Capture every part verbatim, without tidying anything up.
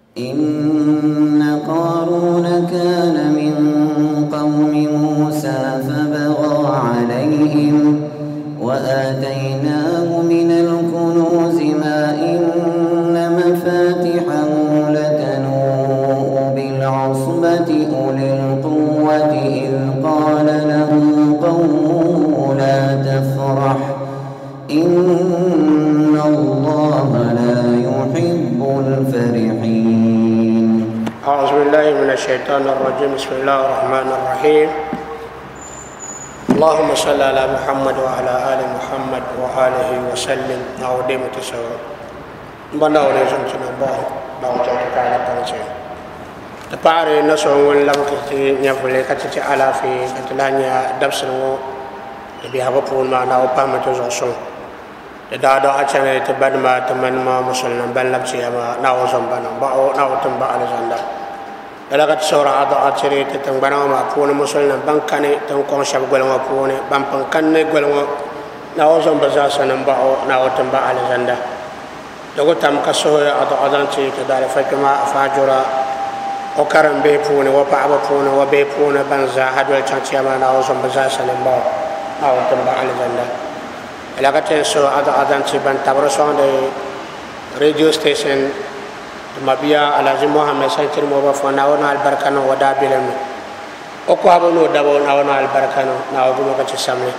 إن قارون كان من قوم موسى فبغى عليهم وآتيناه من الكنوز ما إن مفاتحه لتنوء بالعصبة أولي القوة إذ قال له قومه لا تفرح إن الله لا يحب الفرحين. أعوذ بالله من الشيطان الرجيم. بسم الله الرحمن الرحيم. اللهم صل على محمد وعلى آل محمد وآله وسلم. نعودي متسوى بنا ورزق تنبه نعوذ تعالى تنسي تباري نسوى لم كتي نفلي كتي على في كتلانيا دبسنو بيهابون ما ناو بامة زوسون دادو أشاني تبدما تمنما مسلم بلبسي ما ناو زنبنا باو ناو تنبا على زندا لقد سورة أضع أشري تتنبنا ما بون مسلم بانكاني تنكون شاب قلوا بون بانكاني قلوا ناو زنبزاسا نباو ناو تنبا على زندا لقد تم كسوه أضع أضانتي كدار فكما فاجرا وكرم بيبون وبعب بون وبيبون بنزا هدول تنتيما ناو زنبزاسا نباو ناو تنبا على زندا لقد تنسو أضع أضانتي بان تبرسون دي راديو ستيشن مبيا على زي محمد سنتر موبا فناونا البركانو ودا بيلم اوكو ابونو دابو ناونا البركانو ناو بو كاتي سامي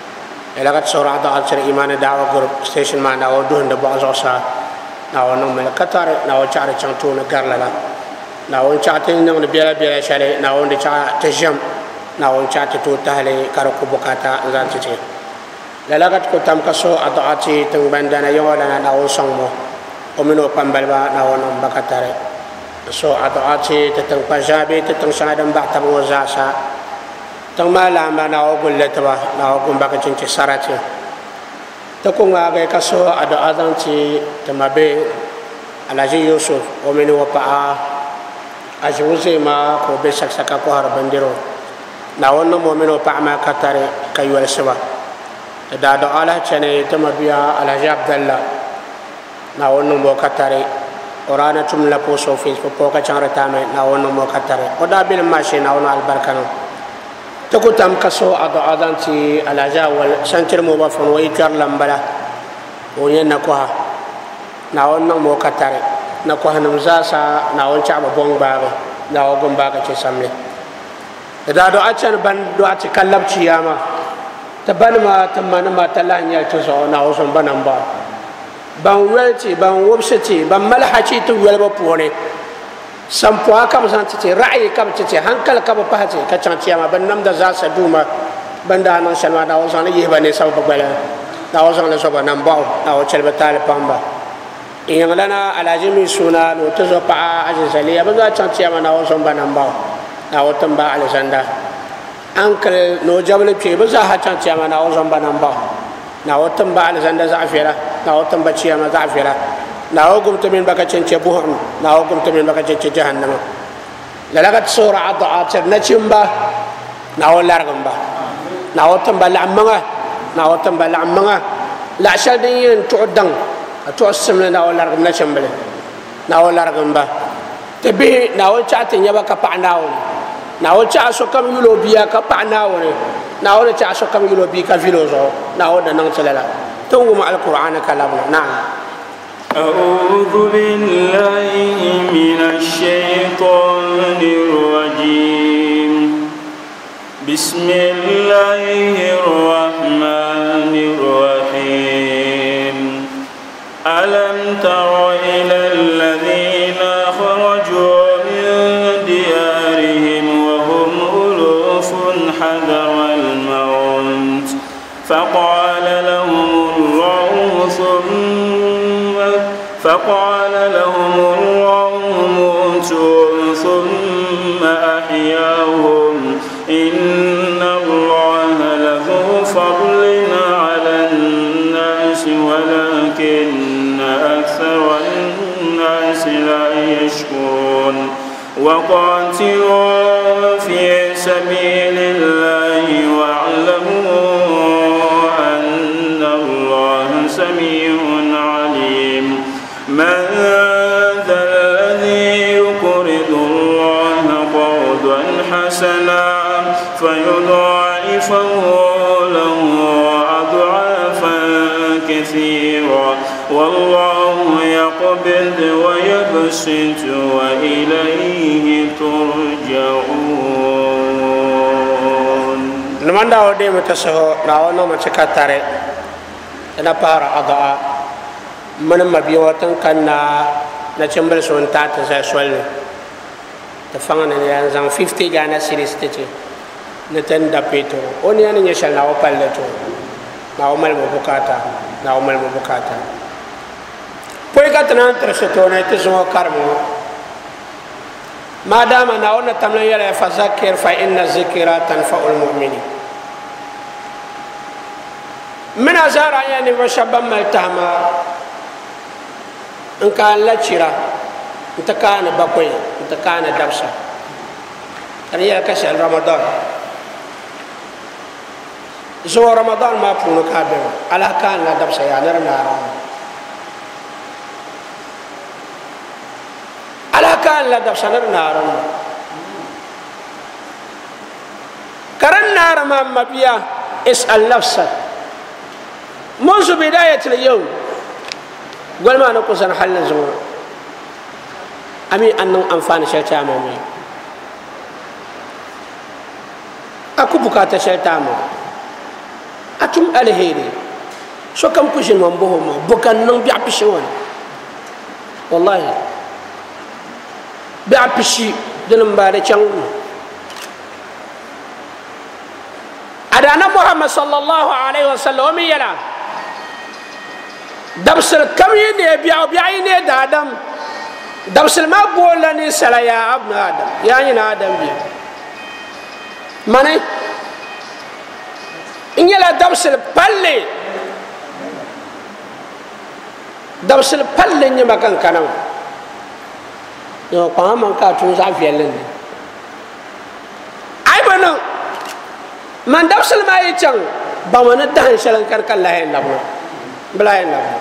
لقد سورة عدا أكثر إيمان دعوة جروب ستيشن ما ناو دون دبوا زوسا ناو نمل كتار ناو شعر شانتون غارلا ناو شاتين نمل بيلا بيلا شالي ناو نشا تجم ناو شات تو تهلي كاركو بكاتا زانتي لقد كتام كسو عدا أتي تنبندنا يولا ناو سانمو omino pambalba na wono bakatare so ato ati tetang pajabi tetang sanadam bakta mo zasa tang malama na ogulletwa na ogum bakachin ci sarati to ko ngaga kaso ado adanti tamabe alaji yusuf omino pa ajuze ma ko be saksaka ko har bandiro na wono momino pa ma katare kaywal sawa da do ala chane tamabiya alaji abdallah na wonno mo katare orana tum la poso fi ko ka chanra tame na wonno mo katare o da bil mashi na wonno albarkano to ko tam kaso ado adanti ala jawal santir mo ba fon way kar lambala o yenna ko ha na wonno mo katare na ko hanum zasa na won chaba bong baba na o gom baga ci samle da do achan ban do ati kallabci yama tabanma tamana ma talanya to so na o son banamba ban welti ban wobsiti ban malhachi to welba pone sampwa kam santi ra'i kam titi hankal kam pahati ka chanti ma ban namda za sa duma banda nan shalwa da wasan yi bane sabu bala da wasan le soba nan baw da o chelba tal pamba ingalana alajimi suna no to zo pa ajizali ba za chanti ma na wasan banan baw da o tamba alzanda ankal no jable pe ba za ha chanti ma na wasan banan baw na o tamba alzanda za afira na watan bacciya ma zafira na hugum tamin baka cence buhum na hugum tamin baka cence jahannam lalagat sura ad'at na cimba na wallar gamba na watan bal amma na watan bal amma la shadin tu'dan to asmna na wallar gamba cimbale na wallar gamba tabi na wachatin yaba ka pa'nawo na wacha so kam yulo biya ka pa'nawo na wacha so kam yulo bi ka filozo na wada nan salala توم القرآن كلامنا. نعم. أعوذ بالله من الشيطان الرجيم. بسم الله الرحمن الرحيم. ألم تر إلى الذين خرجوا من ديارهم وهم ألوف حذر الموت فقال لهم ثم فقال لهم الله موتوا ثم أحياهم إن الله لذو فضل على الناس ولكن أكثر الناس لا يشكرون وقاتلوا في سبيل الله واعلموا أن الله سميع عليم من ذا الذي قرضا حسنا فيضاعفه له أضعافا كثيرا والله يقبض ويبسط وإليه ترجعون. نمان داو دي متسهو ناو نو متكاتاري انا بارا أضعاء من مبيوتن كان نتشمبل سونتات زي سوال تفانا نيانزان fifty Ghana cedis تتي نتن دابيتو اوني أنا نيشال ناو بالتو ناو مال مبوكاتا ناو مال مبوكاتا poi katana tresotone tizmo karmo madama naona tamna yala fazakir fa inna zikra tanfa'ul mu'minin min azara yani wa shabam maltama in kan la chira in ta kana bakwai in ta kana dabsa kan ya kashe ramadan zo ramadan ma puno kabe ala kan la dabsa ya nar nara ala kan la dabsa nar nara karan nara ma mabiya is'al nafsak منذ بداية اليوم قول ما نقول سنحل زمان أمي أنو أنفان شيطان أمي أكو بكاتا شيطان أتم الهيري شو كم كوشن من بوهما بكان نم بيعبشون والله بيعبشي دلم باري چانو أدانا محمد صلى الله عليه وسلم أمي يلا دبسل كم يني بيع بيعيني دادم دبسل ما بولني سلا يا ابن آدم يعني آدم بيع ماني إن يلا دبسل بالي دبسل بالي ني مكان كلام يو قام من كاتون زافيلن أي بنا من دبسل ما يجان بمن دهن شلن كركل لا ينبو بلا ينبو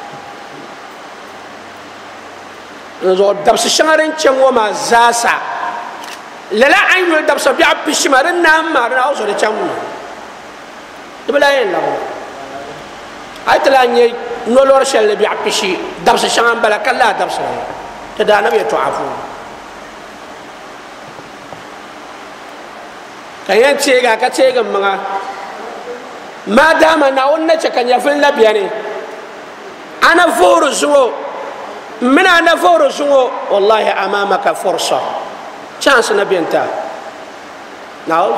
نزو دبس شمارين چن وما زاسا للا عين دبس بيع بشمارين نام مارنا او سوري چن بلا ينبو ايتلا ني نولور شل بيع بشي دبس شان بلا كلا دبس تدا نبي تعفو كاين تيغا كتيغا ما ما دام ناونا كان يفل لبياني انا فور زو من انا فور زو والله امامك فرصه chance نبي انت ناو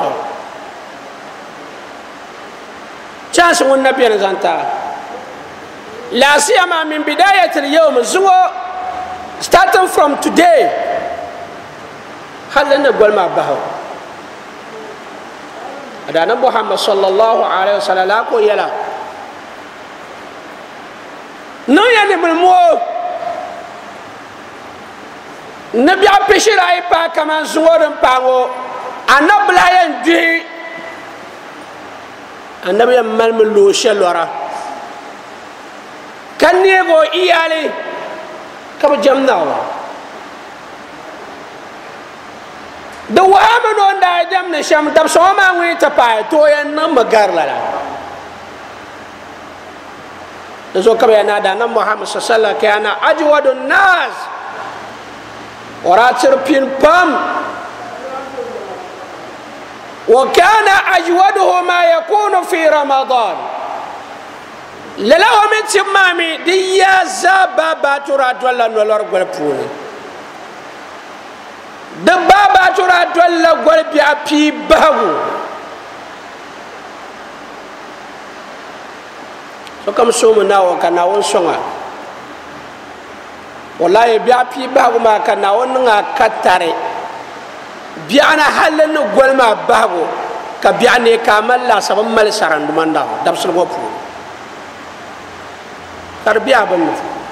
chance والنبي انت لا سيما من بدايه اليوم زو starting from today خلينا نقول ما بهو أدانا محمد صلى الله عليه وسلم لاكو يلا نو يعني بالمو نبي أبشر أي با كمان زورن باو أنا بلاين دي أنا بيا مال ملوشة لورا كان يبغى إيالي كم جمنا دوام نون دا جام نشام دب سوما وي تپاي تو ين مغار لا زو كبي انا دا محمد صلى الله عليه وسلم كان اجود الناس وراتر بين بام وكان اجوده ما يكون في رمضان للا ومن تمامي دي يا زبابا ترى دولا نولر غلبوني de baba tura dolla gol bi api babu so kam so mo nawo kana won songa wallahi bi api babu ma kana won nga katare bi ana halen gol ma babu ka bi ane kamalla sabam mal sarandu manda dabsul gopu tarbiya ban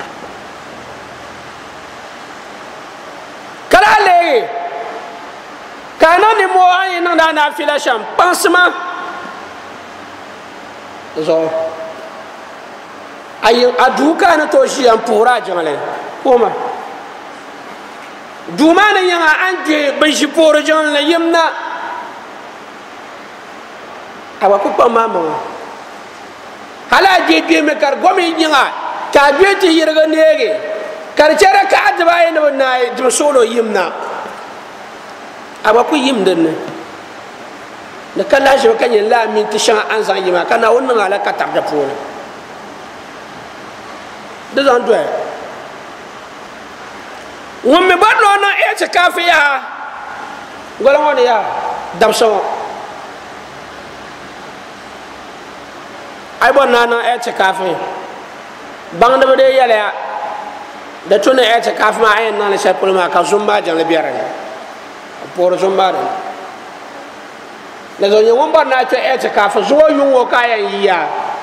kana ni mo ay na na fila sham pansement zo ay adu kana to shi am pura jangale koma dumana yanga anje bishi poro jon la yimna awa ko pa mama hala je de me kar gomi yanga ta jeti yirga nege kar cere ka adba ene na dum solo yimna awa ko yimden ne kala je ka yin la min tishan an zan yima kana wannan ala ka tabda poro de zan doy ومن بدلو أنا إعتكاف يا قالوا يا دبسوا أيضا أنا إعتكاف بعند بدي يلا ده تون إعتكاف ما أين أنا سأقول ما كزومبا جل بيرن بور زومبا لذا يوم برنا إعتكاف زوا يوم وكايا يا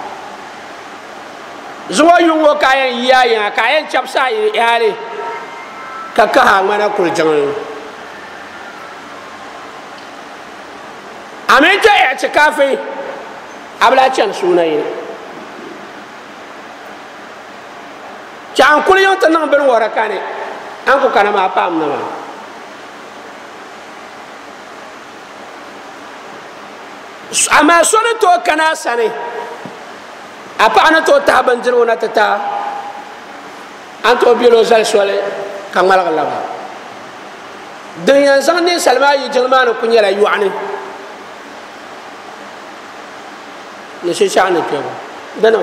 زوا يوم وكايا يا يا كايا شبسا يالي kaka ha mana kul jangal amen ta ya ci kafe abla chan sunayi chan kul yon tan ben wara kane an ko kana ma pam na ma ama sone to kana sane apa ana to taban jiro na tata an to bilo zal sole kamal galaba dunya zani salma yi jelmanu kunyala yuani ne shi shani ke dana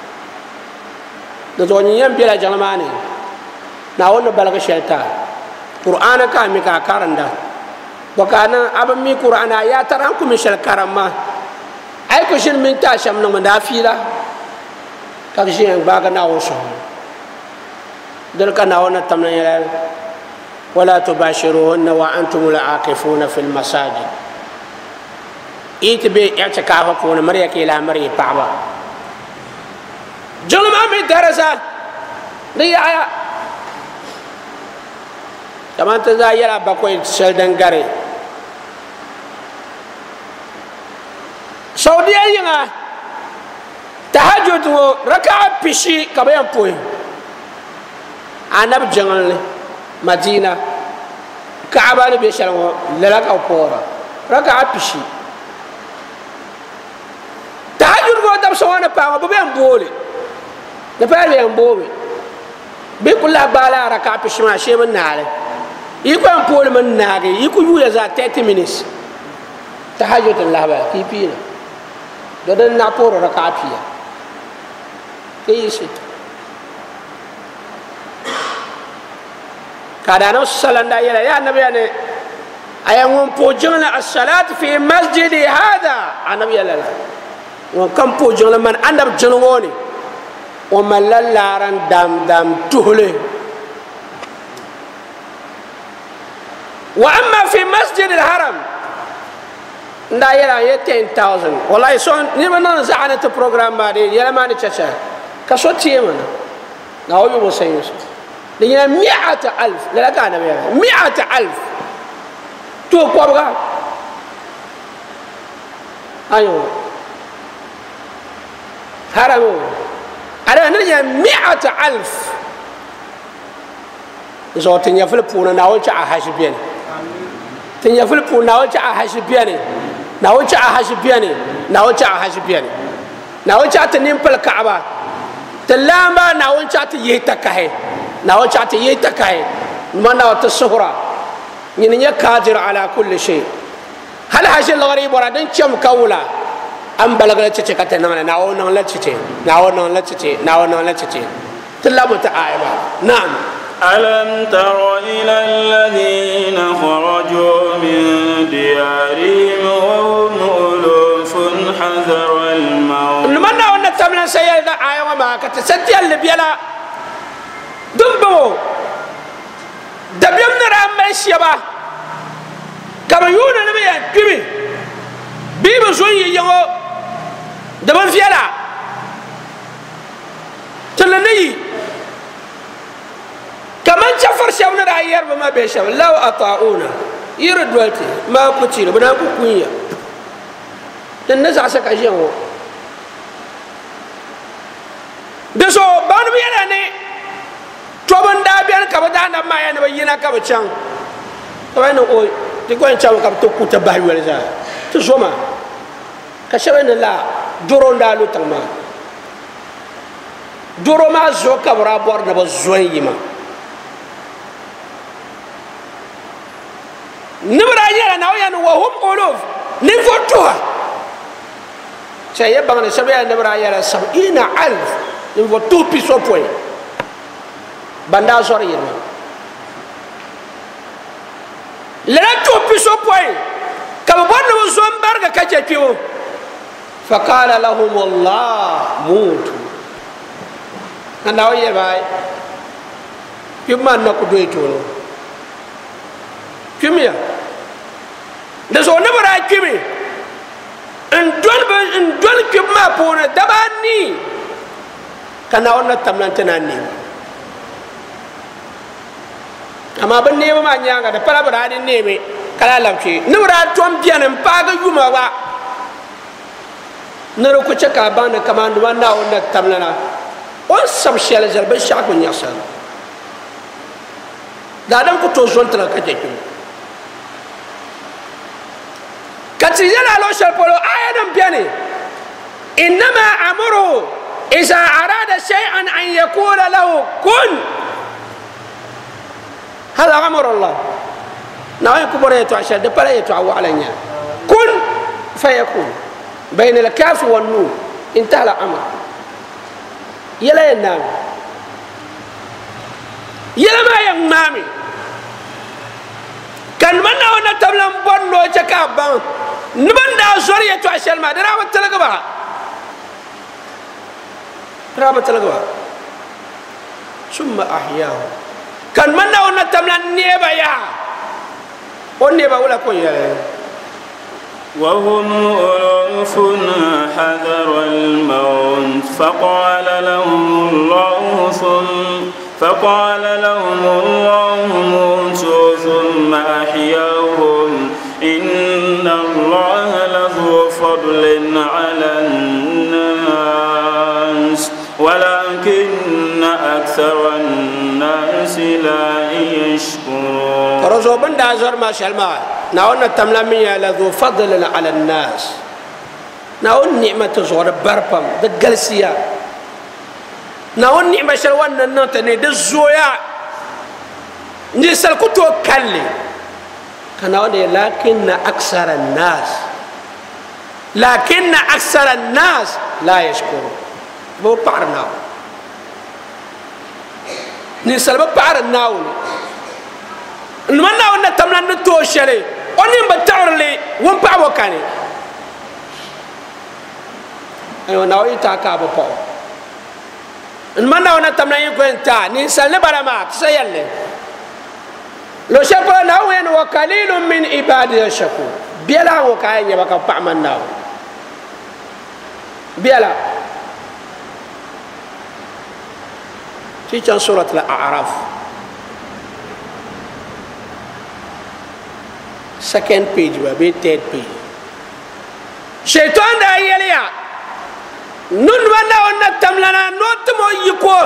da zo ni yan bila jelmani na wannan balaga shayta qur'ana ka mi ka karanda wakana abin mi qur'ana ya taran ku mi shal karama ai ko shin min ta sham nan da fila ka shi ba ga na woso ذلك ناونا تمنى ولا تباشروهن وأنتم العاكفون في المساجد إتبي اعتكاف كون مريك إلى مري بعضا جل ما من درسة رياء كما تزا يلا بقوي سلدن غاري سعودية ينا تهجد ركعة بشي كبيان بوي anab jangal madina kaaba ni be shalwa lala ka pora raka apishi tahajjud go dab sawana pa ba be ambole na pa be ambobe be kula bala raka apishi ma shema nale iko ambole man nage iko yuya za thirty minutes tahajjud allah ba kipina do dan na pora raka apiya kayisi كادانو سلندا يلا يا نبي أنا أيام بوجنا الصلاة في مسجد هذا النبي يلا وكم بوجنا من أنا بجنوني ومن لا لارن دام دام تهله وأما في مسجد الحرم ندا يلا يه ten thousand والله يسون نيمنا زعنا تبرنامج بعدي يلا ما نتشجع كسوتي منا ناوي بوسينس لأن مئة ألف لا كان مئة ألف تو قبضة أيوه هرمو أنا نرجع مئة ألف زود تنيفل بونا ناول شاء حاسبيني تنيفل بونا ناول شاء حاسبيني ناول شاء حاسبيني ناول شاء حاسبيني ناول شاء تنيمبل كعبة تلامبا ناول شاء تيهتكه ناول شاء تيهتكه ما ناول تسهرة يعني قادر على كل شيء هل هذا الغريب ورادين كم كولا أم بلغنا تشكتنا ناول ناول تشي ناول ناول تشي ناول ناول تشي تلامت آيبا نعم ألم تر إلى الذين خرجوا من ديارهم وهم ألوف حذر الموت لمن أن تمنى سيدنا آية وما كتسدي اللي بيلا دمبو دبيم نرام ميشيبا كما يونا نبيا كمي بيبا زوي يغو دبن فيلا تلني كمان شفر شاونا راير بما بيشاو لو أطاعونا يرد والتي ما كتير بنا كوكوية تنزع سكاجيو دسو بانو بيانا tobon da biyan ka ba da na ma ya ne ba yina ka ba can to ai no o ti ko en chawo ka to ku ta ba wala za to zoma ka shabe la doro nda lu tama doro ma zo ka bra bor na ba zoy yima nibra yara na ya no wa hum uluf ni fotuha saya bang na shabe nibra yara sab'ina alf ni fotu piso point banda zor yima la to piso point ka ba bon na zo mbarga ka je piwo فقال لهم الله موتوا أنا ويا باي كم ما نقول يتونو كم يا ده سو نبرة كم إن دول إن دول كم ما بونه دباني كنا أنا تملان تناني أما بني ما نيانغا ده بلا بلا دي نيمي كلا لامشي نبرة توم بياnem paga yuma wa nero ko chaka bana kamandu wana ona tamlana on sam shela jal ba shako nyasal dadam ko to zontra ka teku kati yala lo shal polo ayadam piani inma amru iza arada shay'an an yakula lahu kun hada amru allah na ko bore to ashal de pala to awalanya kun fayakun بين الكاف والنون انتهى الامر يلا ينام يلا ما ينامي كان من هنا تبلم بونو جكابان نبن دا زوريه تو اشل ما درا بتلغبا درا بتلغبا ثم احياه كان من هنا تبلم نيبا يا ونيبا ولا كون يلا وهم ألوف حذر الموت فقال لهم الله ثم فقال لهم الله موتوا ثم أحياهم إن الله لذو فضل على الناس ولكن أكثر الناس لا يشكرون. فرزو بند أزر ما شاء الله ناون التملامية لذو فضل على الناس ناون نعمة زور بربم دقلسيا ناون نعمة شلوان ننتني دزويا نسال كتو كالي كناون لكن أكثر الناس لكن أكثر الناس لا يشكرون بو بارنا نسال بو بارنا نمنا ونا تملان نتوشلي oni mbatawrli won pa wakani ayo nawi ta ka bo po manna ona tamna yin kwenta ni salne barama sayalle lo shapa na wen wa qalilun min ibadi shakur biala wo kay nyaba ka pa manna biala fi chan surat al-a'raf second page wa be third page shaitan da yeliya nun wala onna tamlana not mo yiko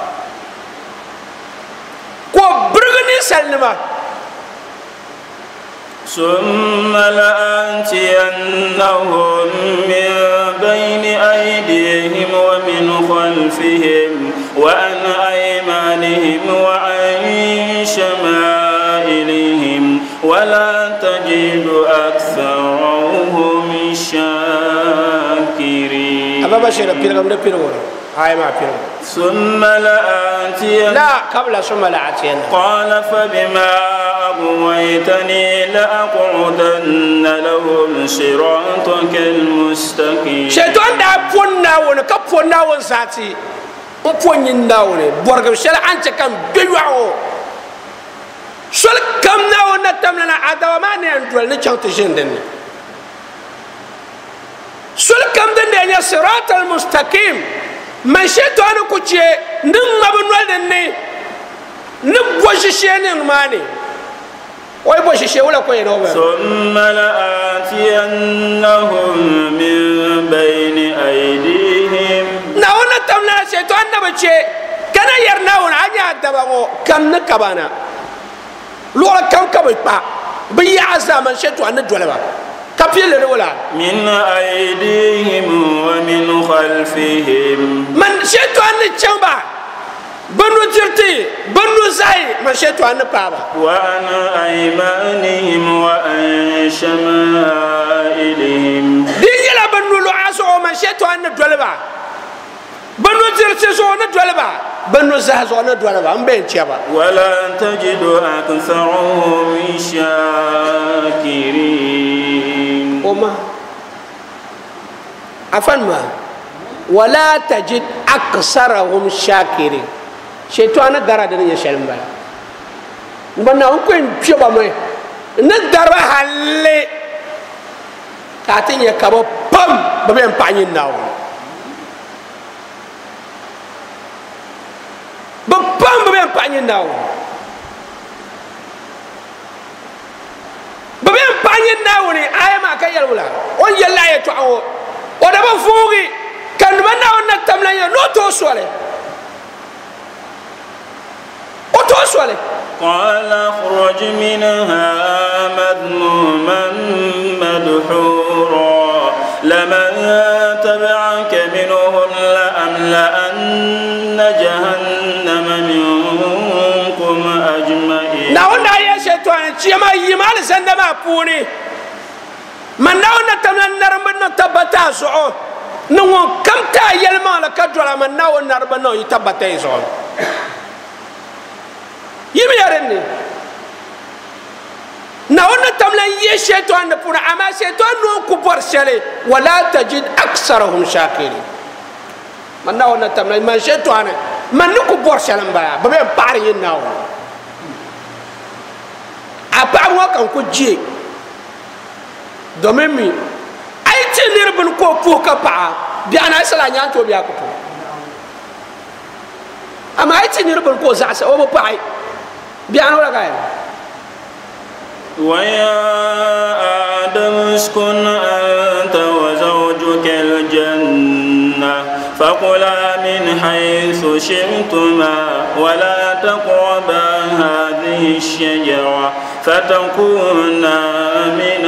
ko burgni salma ثم لآتينهم من بين أيديهم ومن خلفهم وعن أيمانهم وعن شمائلهم ولا تجد أكثرهم شاكرين. أبا بشير بيرغم نبيرغم هاي ما بيرغم. ثم لآتين لا قبل ثم لآتين. قال فبما أغويتني لأقعدن لهم صراطك المستقيم. شيطان دا فونا ونا كفونا ونساتي وفونين داوني بورغم شلا أنت كم بيوعو شل كم ناونا تملنا عدواماني أندول نشان تجندن شل كم دن يا صراط المستقيم من شيطان كوتشي نم مبنول دني نم بوشيشين ماني وي بوشيشي ولا كوي نوبل ثم لآتينهم من بين أيديهم ناونا تملنا شيطان نبتشي كان yarna wona anya dabango kam ne kabana lora kam kam pa bi ya zaman shetu an dolaba kapile wala min aydihim wa min khalfihim man shetu an chamba banu jirti banu zai man shetu an paba wa an aymanihim wa an shama'ilihim dingela banu lo aso man shetu an dolaba banu jirti so na dolaba banu zai so na dolaba ambe chiaba wala tajidu aktharuhum shakirin oma afan ma wala tajid aksarahum shakirin shaytan dara da ya shalma banna on ko en pioba moy na dara halle katin ya kabo pam ba ben panyin nawo ba pam ba ben panyin nawo ba ben panyin nawo ni ayama kayal wala on yalla ya to awo o da ba fugi kan man nawo na tamla ya no to sole o to sole قال اخرج منها مذموما مدحورا لمن تبعك منهم لأملأن جهنم منكم أجمعين ناونا يا شيطان تيما يمال سندما بوني من ناونا تمنا نرمنا تبتا سعو نو كم تا يلما لكدولا من ناونا نرمنا يتبتا سعو يمي يرني ناونا تمنا يا شيطان بونا اما شيطان نو كبر شلي ولا تجد اكثرهم شاكرين من ناونا تمنا ما شيطان من نو كبر شلم با بابا باري ناو apa mo kan ko jie do memi ay ti nirbul ko pu ka pa bi ana sala nyan to bi akuto ama ay ti nirbul ko za sa o bo pa bi ana wala kay wa ya adam uskun anta wa zawjuka aljanna faqula min haythu shi'tuma wa la taqraba hadhihi ash-shajara فتكونا من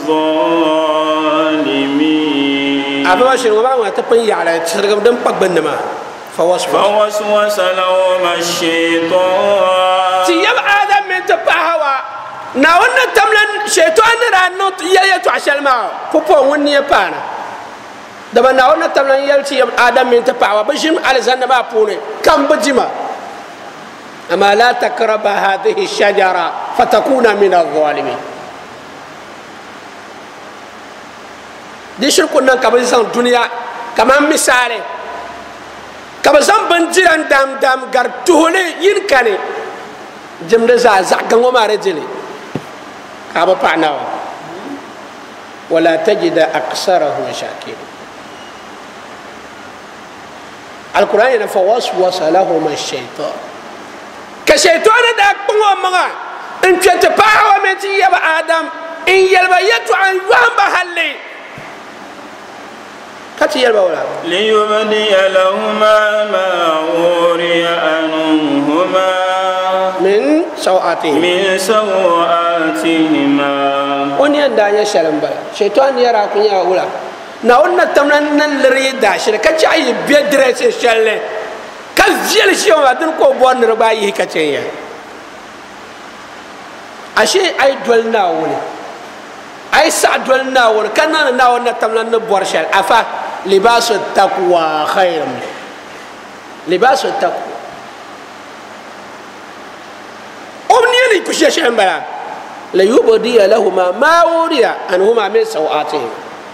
الظالمين أبا شنو ما هو تبني على تسرقم دم بقبل ما فوسوس فوسوس لهما الشيطان تيم آدم من تبعها ناونا تملن شيطان رانو يلي تعشل ما فوفو وني بانا دابا ناونا تملن يلي تيم آدم من تبعها بجم على زنا ما بوني كم بجما أما لا تقرب هذه الشجرة فتكون من الظالمين دي شركنا كما زان الدنيا كما مثال كما زان بنجيران دام دام غرتولي ينكني جمد زا زغنو ما رجلي كابا بانا ولا تجد أكثرهم شاكرين القرآن فوسوس لهما الشيطان كشيطان دا قوم ما ان تتباهوا متي يا ادم ان يلبا يتو عن وهم بحلي كتي يلبا ولا ليبدي لهما ما وري عنهما من سوءاتهما من سوءاتهما وني دا يا شرمبا شيطان يرى كنيا ولا ناونا تمنا نلري دا شركه اي بيدرس شله كزيل شيء ما دن كو بون رباي كتيا أشي أي دولنا ولي أي سعد دولنا ولي كنا ناونا تمنا نبورشل أفا لباس التقوى خير لباس التقوى أمنيني كشيء شيء بلا ليبدي لهما ما وري أنهما من سوءاتهم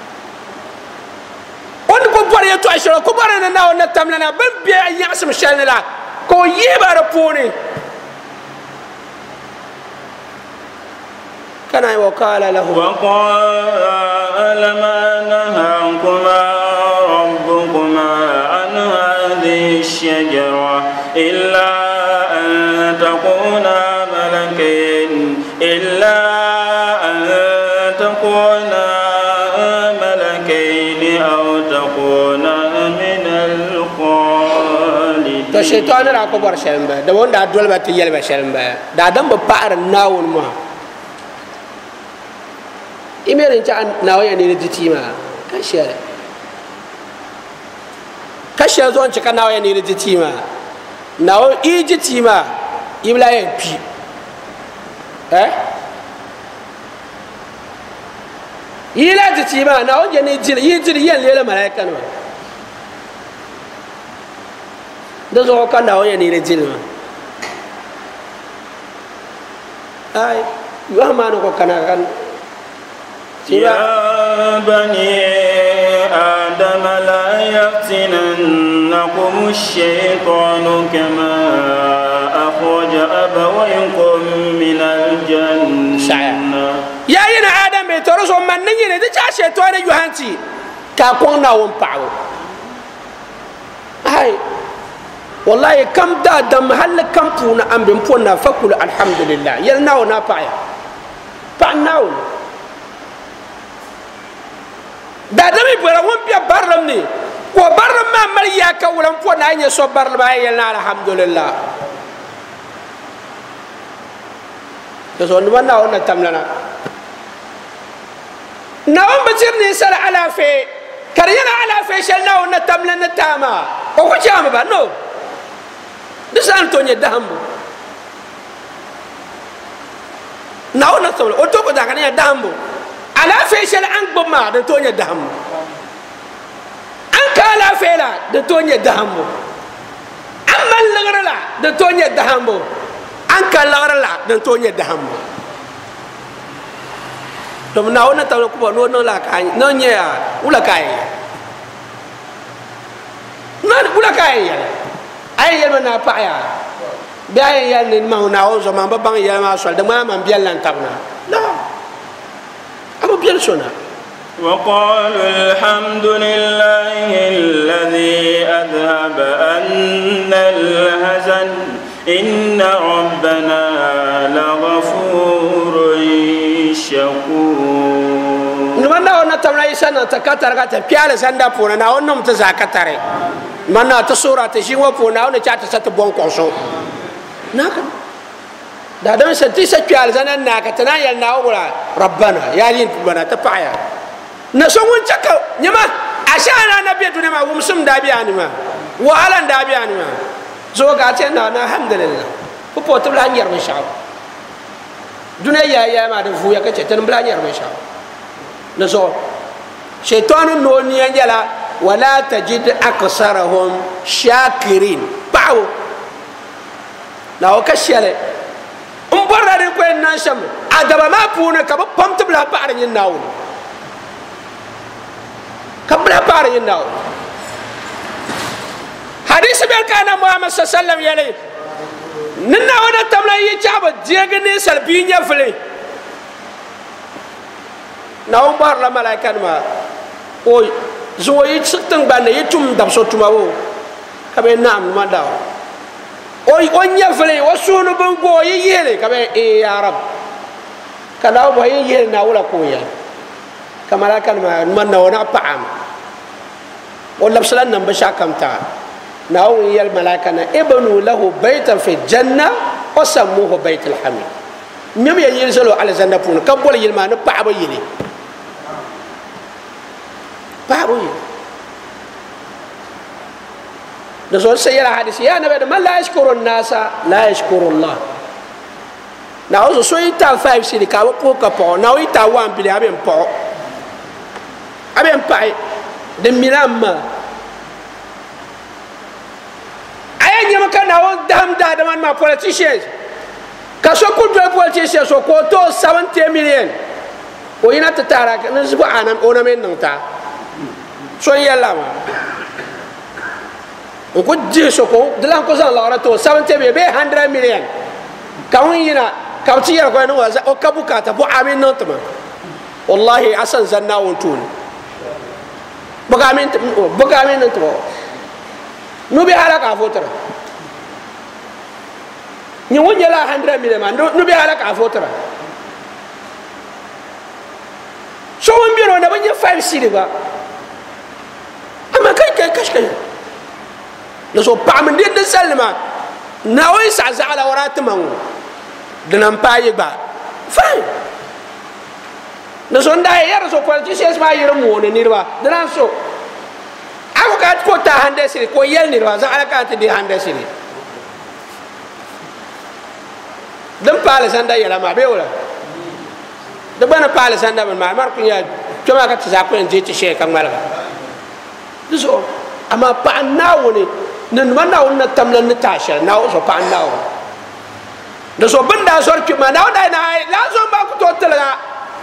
on ko bore to ashira ko bore na nawo na tamna na ban biya yasam shalala ko yiba ra poni kana wa qala lahu wa qala ma nahakuma rabbukuma an hadhihi ash-shajara illa an takuna malakayn illa an takuna shaytan ra ko bor shelmba da wonda dolba ti yelba shelmba da dam ba paar nawon ma imerin ta nawo ya ne ditima kashe kashe zo an cika nawo ya ne ditima nawo i ditima ibla ya pi eh ila ditima nawo ya ne jil yi jil yen lela malaika no da zo kan nawo ya ne jil ma ai wa ma no ko kana kan يا بني آدم لا يفتننكم الشيطان كما أخرج أبويكم من الجنة يا ين آدم ترى زمان من نيجي ده جالس الشيطان يهانتي كأكون ناوم باو هاي والله كم دا دم هل كم فونا أم بمفونا فكل الحمد لله يلناو نابايا باناو dadami bora won pia barlam ni ko barlam ma mariya ka wulan fo na nya so barlam ay na alhamdulillah to so nduma na wona tamlana na on bacir ni sala ala fe kariyana ala fe shal na wona tamlana tama ko ko jama ba no disan to nya dahambu na wona so o to ko daga nya dahambu ala fe shal an gboma da to nya daham an ka ala fe la da to nya daham an man lagrala da to nya daham an ka lagrala da to nya daham to na ona ta ko no no la ka no nya ula kai no ula kai ay yel na pa ya bi ay yel ni ma na o zo ma ba bang yel ma so da ma man biel lan tabna no أبو بيرسونا وقالوا الحمد لله الذي أذهب عنا الحزن إن ربنا لغفور شكور نمنا ونا تمنا يسنا تكاتر كاتر بيال سندا بونا نا ونم تزاكتره منا تسورة تجيوا بونا ونا جات ستبون كونسو ناكن دادم سنتي سكيال زنا ناكتنا يلنا ولا ربنا يا لين بنا تبعيا نسوون تكو نما عشان أنا بيتنا ما ومسم دابي أنما وعلى دابي أنما زوجاتنا أنا الحمد لله وبوت بلا نير من شاو دنيا يا ما دفويا كتير بلا نير من شاو نزول شيطان نوني أنجلا ولا تجد أكثرهم شاكرين باو لا وكشيله umborra de ko en sham adaba ma puna ka ba pam tibla par nyin nawo ka bla par nyin nawo hadith bel kana muhammad sallallahu alaihi wasallam yale ninna wona tamla yi chaba jegene salbi nyafle na umbar la malaika ma oy zo yi siktan banne yitum dab so tuma wo ka be nam ma dawo oy onya fele wasunu bango yele kabe e ya rab kana bo yele na wala ko ya kamala kan man na wana paam wala salan nan basha kamta na o yel malaka na ibnu lahu baytan fi janna wa sammuhu baytul hamid mem ya yele solo ala janna pun kam bol yel ma na paaba yele paabo yele نزول سيرة حديث يا نبي من لا يشكر الناس لا يشكر الله نعوذ سوي تا فايف سيدي كاو بوكا بو ناوي تا وان بلي ابين بو ابين باي دم ميلام اي نيما كان ناو دام دا دمان ما politicians كاسو كول دو politicians سو كوتو seventy million وينا تتارا نزبو انا انا من نتا سو يلا ما ko jisoko dilan ko san lawra to seventy be one hundred million kawina kawti ya ko no waza o kabuka ta bu amin non tama wallahi asan zanna wontun buga amin buga amin non to no be halaka fotra ni wonja la one hundred million man no be halaka fotra so won biro na banya five sidi ba ama kai kai kash kai la so pam ndi de salma na o sa za ala warat mangu de nan pa yeba fa na so ndai ya so politicians ma yero mo ne nirwa de nan so ako ka ko ta hande siri ko yel nirwa za ala ka te de hande siri dem pale sanda yela ma be wala de bana pale sanda ma mar ko ya tuma ka tsa ko en je ti she kan malga so ama pa nawoni nan mana wonna tamlan ni tasha na so pa nawo da so banda so ki ma nawo dai na la so ba ku to tala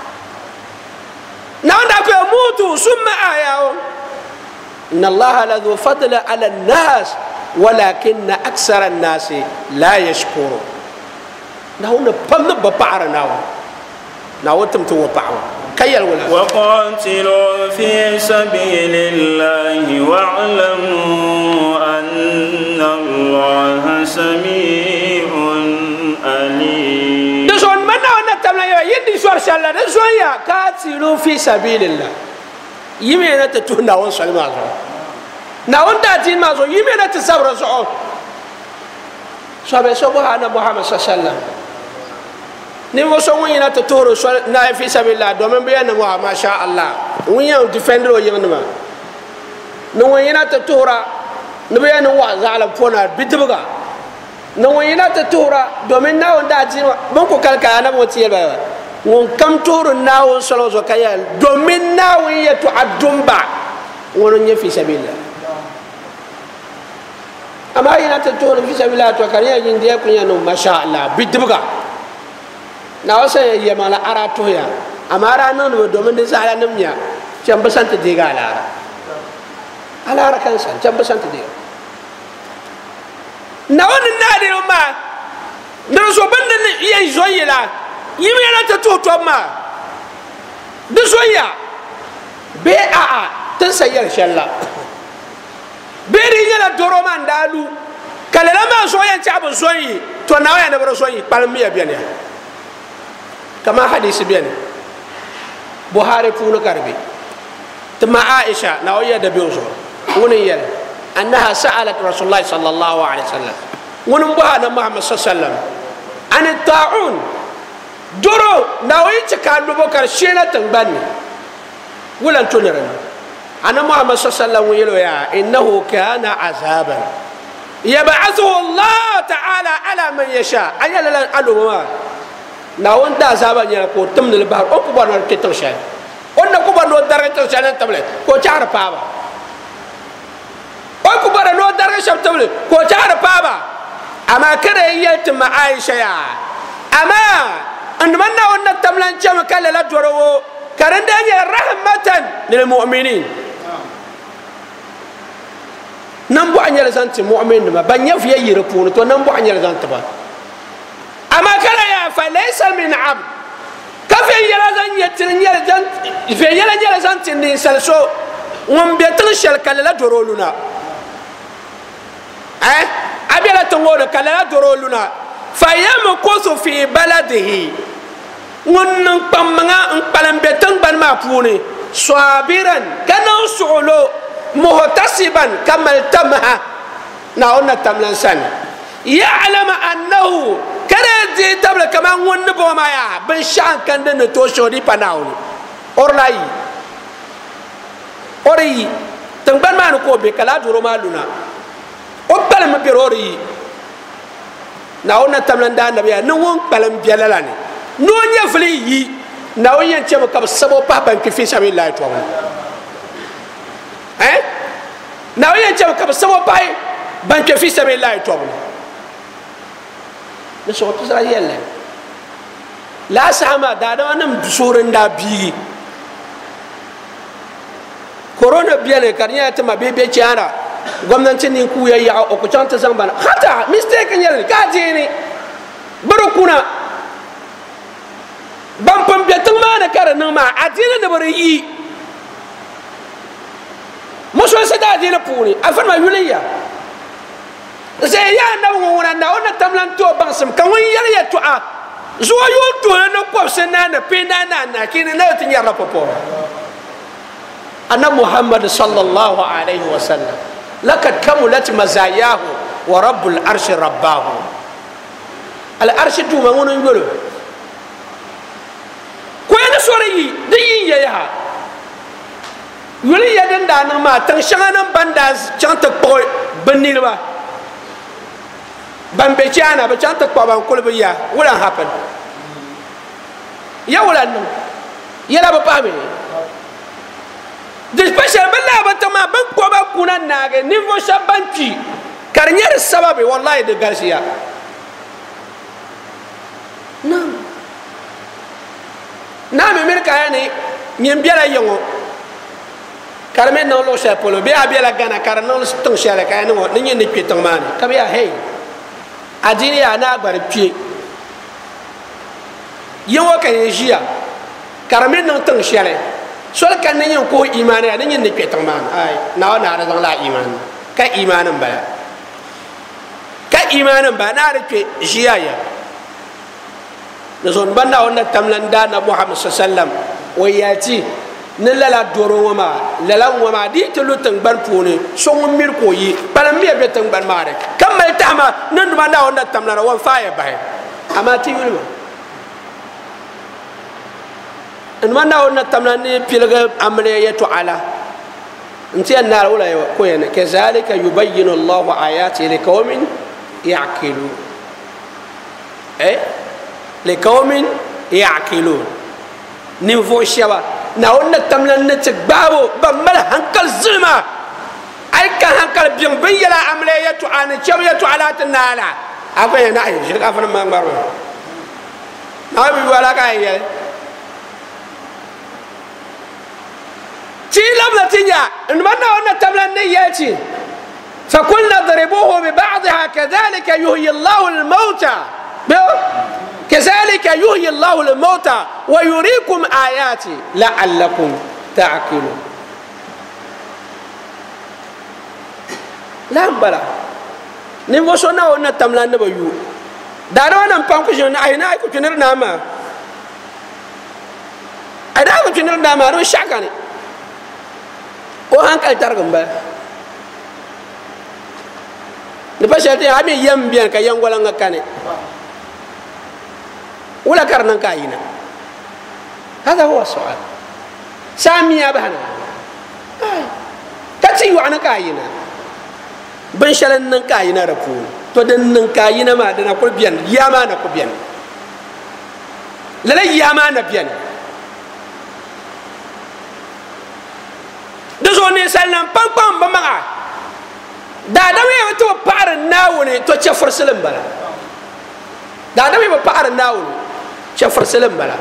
nawo da ko mutu summa ayaw inna allaha la dhu fadla ala an-nas walakin akthara an-nas la yashkuru nawo na pam na ba para nawo nawo tum to pa كيل ولا وقاتلوا في سبيل الله واعلموا أن الله سميع عليم. دشون منا ونا تملا يدي سوار شالا دشون يا قاتلوا في سبيل الله يمينا تتونا ناون سلما زو ناون داتين ما زو يمينا تسابر زو سبحان سبحان محمد صلى الله عليه وسلم ni mo so wina to toro so na fi sabilla do men be na wa ma sha Allah winya defender o yengna ma no wina to tora no be na wa zala fona bitbuga no wina to tora do men na onda ji bon ko kalka na mo tiye ba won kam toro na won solo zo kayal do men na wiya to adumba wono nye fi sabilla ama ina to toro fi sabilla to kariya jindiya kunya no ma sha Allah bitbuga na wasa ya mala arato ya amara non do men de sala namnya chamba sante de gala ala ara kan san chamba sante de na won na de ma ndo so bande ne ye zoyela yimi na ta to to ma de zoya be a a tan sayar shalla be ri yana doro man dalu kala ma so yan chabo zoyi to na ya na bro zoyi palmi ya biya كما حديث بيان بخاري فون كربي تما عائشه نويه دبيوزو ونيل انها سالت رسول الله صلى الله عليه وسلم ونبها محمد صلى الله عليه وسلم عن الطاعون درو نويه كانوا بكر شينا تنبني ولا تنرن انا محمد صلى الله عليه وسلم يلو يا انه كان عذابا يبعثه الله تعالى على من يشاء اي لا الو na wonda zaba nya ko tumnul bahar o ko bonor ke to shay onna ko bonor dara to shay nan table ko chara paba o ko bonor no dara sham table ko chara paba ama kare yet ma aisha ya ama and manna wonna tamlan chama kala la doro karanda nya rahmatan lil mu'minin nambo anyal zanti mu'min ma banya fi yire puno to nambo anyal zanti ba ama kala ya falaysa min abd kafe yala zan yetin yala zan fe yala yala zan tin ni salso ngom betin shel kala la doroluna eh abela tongodo kala la doroluna fayam qusu fi baladihi ngon pamanga palam betin ban ma puni sabiran kana su'ulu muhtasiban kamal tamha na onna tamlan san ya'lam annahu kada je tabla kama wonni bo ma ya ban shan kan da to shodi panawni orlai ori tangban man ko be kala duro maluna o palam be rori na onna tamlan da nabiya no won palam bialalani no nya fli yi na won yan chema kab sabo pa ban ki fi sabilillah to eh na won yan chema kab sabo pa ban ki fi sabilillah to ne so to Israel la sama da da wannan surin da bi corona biya ne kariya ta ma bebe ciara gwamnatin nin ku yayi a ku canta zan bana hata mistake ne ka je ne baro kuna ban pam biya tun ma na kara nan ma adina da bari yi muso sai da adina puni afan ma yuliya sai ya na wona na ona tamlan to bansam kan won yar ya to a zuwa yo to na ko sen na na pe na na na kin na tin yar popo anna muhammad sallallahu alaihi wasallam لقد كملت مزاياه ورب العرش رباه العرش دوما ونو يقولوا كوين سوري دي يا يولي يدن دانا ما تنشغانا بانداز چانتك بوي بنيلوا بامبيچانا بچانتك بابان كل بيا ولا happen يا ولا نو يلا بابامي دespecial bella batama ban ko ba kunan nage niveau shabanti karnyar sababi wallahi de garcia na na me mer kayani nyem biala yongo karmen no lo sha polo be abela gana karno tong shala kayano ni nyen ni petong man kabya hey adini ya na gbar pie yongo kan jia karmen no tong shala sol kan ne ko iman ya ne ne petang man ai na na da la iman ka imanan ba ka imanan ba na rike jiya ya da zon banda wannan tamlanda na Muhammad sallallahu alaihi wasallam wayati ne lala doro wama lala wama di to lutang ban pone so ngum mir ko yi palam biya betang ban mare kamal tama nan banda wannan tamlara wan faye ba ama ti yulma انما قلنا تمنى بيلغ عمليه على انت النار ولا كوين كذلك يبين الله اياته لقوم يعقلون اي لقوم يعقلون نيفو شبا نقولنا تمنى تبابو بمل هنكل زلمه اي كان هنكل بين بيلا عمليه عن شويه على النالا اكو انا شرك افن ما مبارو نبي ولا كاي تيلم لتنيا انما أن تملن ياتي فكلنا ضربوه ببعضها كذلك يحيي الله الموتى كذلك يحيي الله الموتى ويريكم آياتي لعلكم تعقلون لا بلا نيفوسونا أن تملن بيو دارو نام بانكوشون أينا كوتشنر ناما أينا كوتشنر ناما رو شاكاني وهانك الترجم به نبشرتي أبي يم بيان كيان ولا نكاني ولا كرنا كاينا هذا هو السؤال سامي أبهنا تسيو أنا كاينا بنشلن نكاينا رفون تودن نكاينا ما دنا كل بيان ياما نكو بيان لا ياما نبيان دزوني سلام بام بام بمغا دا دامي تو بار ناوني تو تشفر سلم بلا دا دامي بار ناوني تشفر سلم بلا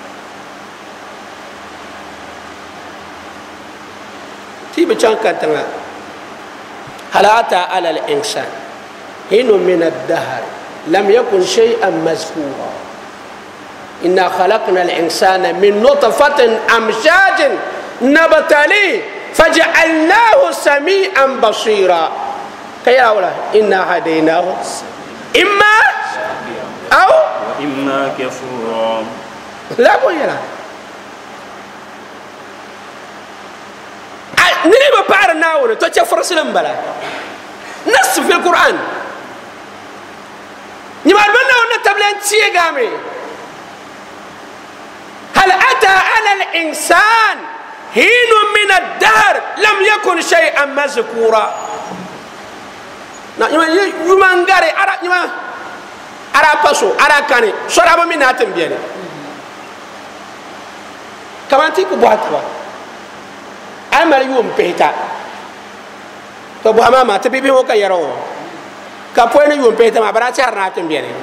تي بچان كاتنا هل اتى على الانسان حين من الدهر لم يكن شيئا مذكورا انا خلقنا الانسان من نطفه امشاج نبتليه فجعلناه سميعا بصيرا كيا ولا إنا هديناه إما أو إما كفورا لا بويلا نريد بار ناول تشفر سلم بلا نص في القرآن نمال بنا ونتبلن تيجامي هل أتى على الإنسان حين من الدهر لم يكن شيئا مذكورا na yuma yuma ngare ara yuma ara paso ara kane sora ba min atem biene kamanti ko boatwa amal yum peta to bo mama te bibi ho ka yaro ka poene yum peta ma bara char na atem biene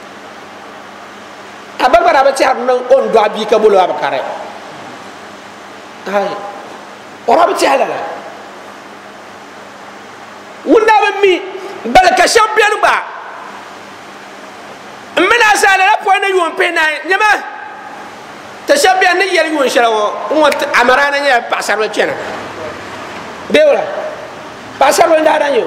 abagara ba char no on do abi ka bolo abakare ay ora ba char la wunda ba mi bal ka champion ba mina sala la poina yum pena nyama ta champion ni yel yum sharawo on amarana nya pasar la chena beola pasar wanda danyo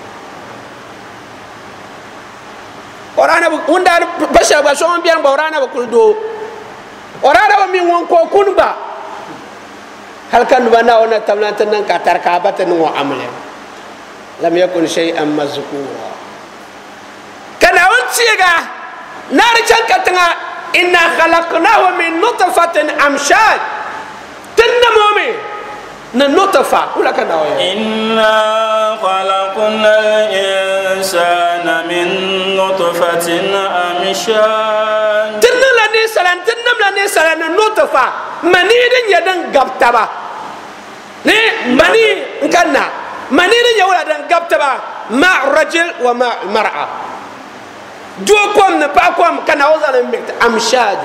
orana wunda pasar ba so bien ba orana ba kuldo orana ba mi won ko kunba halkan bana ona tamlan tan ka tar ka batan wa amle لم يكن شيئا مذكورا كان أنتيجا نارجان كتنا إنا خلقناه من نطفة أمشاج تنمومي ننطفة ولا كان إنا خلقنا الإنسان من نطفة أمشاج تنم لني سلام تنم لني سلام ننطفة مني يدن قبتبا ني مني كنا مني يدن قبتبا مع الرجل ومع المرأة جو قوم نبا قوم كان أوزان مكت أمشاج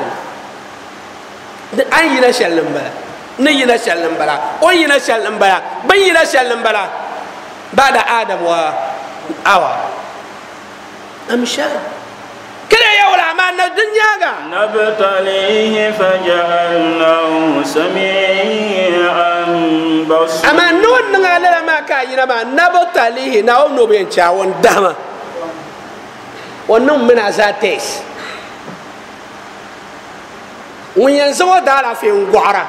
أي لا شلم بلا نينا شلم بلا وينا شلم بلا بينا شلم بلا بعد آدم وأوى أمشاج كلا يا ولا ما الدنيا نبتليه فجعلناه سميعا بصيرا أما نون نعلم ما كاينا ما نبتليه ناو نبين شاون دما ونم من أزاتيس وينزوا دارا في غورا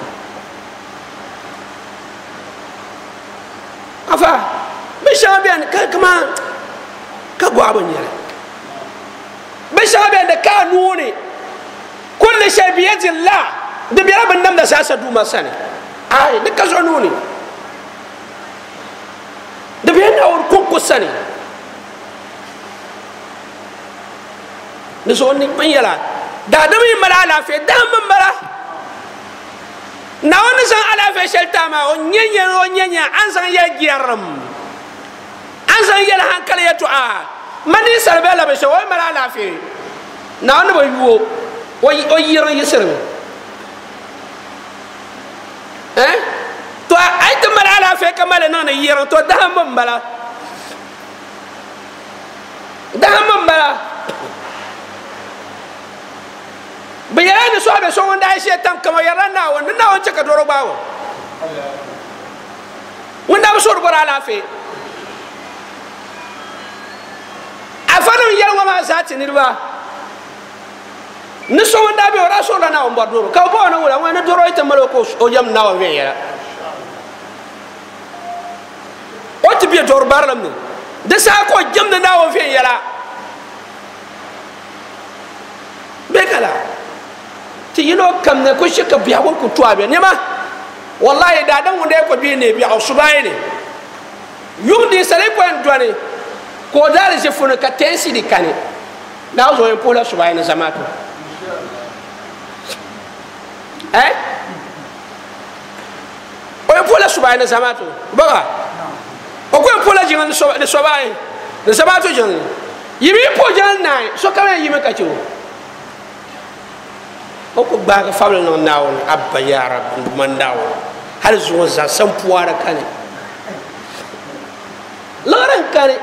أفا بشابين كمان كغوابن يلا بشابين كانوني كل شيء بيد الله ده بيرا بندم ده ساسا دوما سنة أي ده كزونوني ده بينا أول كوكو سنة نسوني بيلا دا دمي ملا في دم ملا ناون سان على في شلتاما ونينيا ونينيا انسان يجيرم انسان يلا هنكل يتوعا ماني سربلا بشو ملا لا في ناون بيو وي وير يسرم ها تو ايت ملا لا في كمال نان يير تو دم ملا دم ملا بيان سوابه سوون داي شيطان كما يرانا وننا وانت كدورو باو وندا بسور برا لا في افانو يلو ما ساتي نيربا نسوون دابي ورا سولا نا اون بدورو كاو بو نا ولا وانا دورو يتملو كو او يم ناو ويا اوت بي دور بارلم de sa ko jam na wo fi yala bekala ti yino kam ne ko shika biya ko ku tuabe ne ma wallahi da dan wonde ko bi ne biya subaye ne yumdi sare ko en douane ko dal je fona ka tensi di kane da zo en pola subaye ne zamato eh o en pola subaye ne zamato baga o ko en pola jingan so de subaye de zamato jingan yimi po jingan nai so kame yimi ka ci o ko baga famle no nawon abba ya rab man dawo hal zuwa za san puwara kane loran kane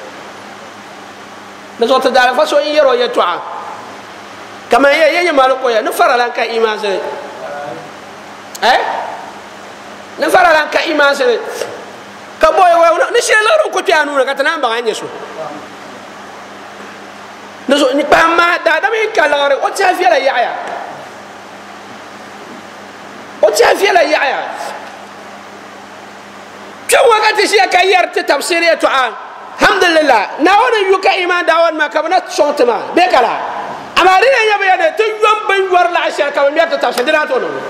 na zo ta dara faso in yaro ya tu'a kama ya yayi maluko ya na faralan ka iman sai eh na faralan ka iman sai ka boy wa ni she loran ko tianu ka tanan ba anye so na zo ni pa ma da da mi kalare o ta fi la ya ya o ti afia la yaya kwa wakati shi ka yar ta tafsiri to an alhamdulillah na wona yuka iman dawon ma kabana sontema be kala amari ne yabe yade to yom ban war la ashar ka mi ta tafsir dina to no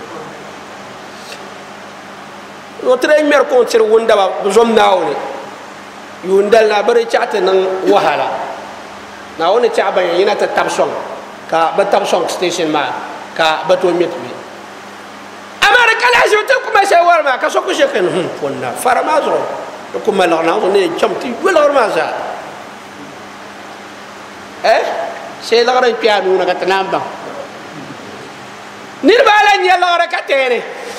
no tre mer ko tir wunda ba zom nawone yundal na bare chata nan wahala na wona cha ban yana ta tafson ka ba tafson station ma ka ba to mit amara kala je te kuma se warma ka so ko je ken hum fonna faramazo ko mala na ne chamti wala warma za eh se la ran piano na ka tanamba nir bala nya la ra ka tere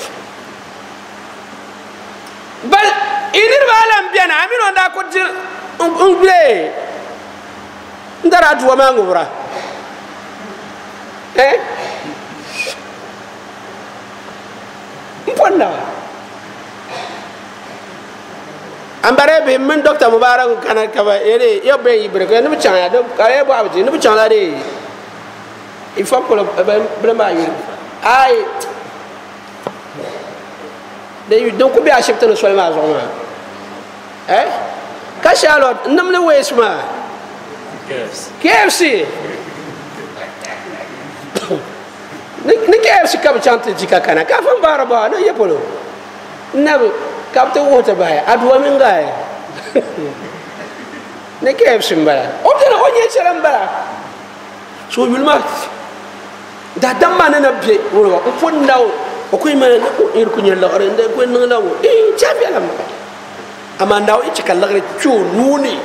bal inir bala mbiana amino nda ko dir ungle ndara duwa ma ngubra eh ponna ambare be min docteur mubarak kana kaba ere yo be ibre ko no chanya do kare bo abti no chanya de il faut que le brema yi ai de donc ko be accepter le soin ma zone eh ka Charlotte namle wesma K F C ni K F C ka chante jika kana ka fam baraba no yepolo nab ka te wota baya adwa mingaye ni K F C mbala o tena o nye cheram bala so yulma da damma na nabi wo ko fondaw o ko imana ko ir ko nyalla ore nde ko ngala wo e chafi alam ama ndaw e cikalla gre chu nuni